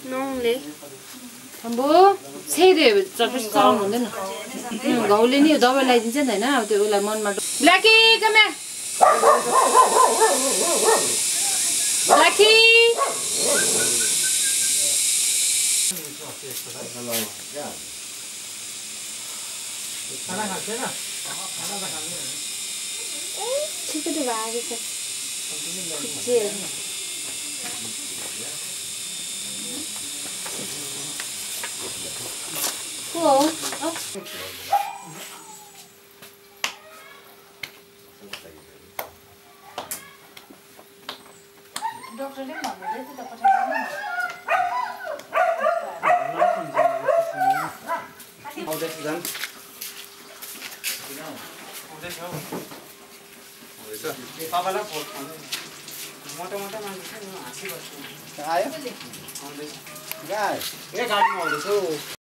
नौले अम्बो छेदे चटपट चलाउनु हुँदैन घाउले नि दबाई लगाइदिन्छ नि हैन अब त्यो उलाई मनमा ब्ल्याकी कम हियर ब्ल्याकी खाना खान्छ हैन खाना त खाँदैन छिटो त भागे छ डाक्टरले भन्दै थियो त पठाइदिनु आउँदैछ झन् तपाईँलाई फोन मोटो मोटो मान्छे छ नि हाँसिबस्छु आयो आउँदैछ गाडीमा आउँदैछु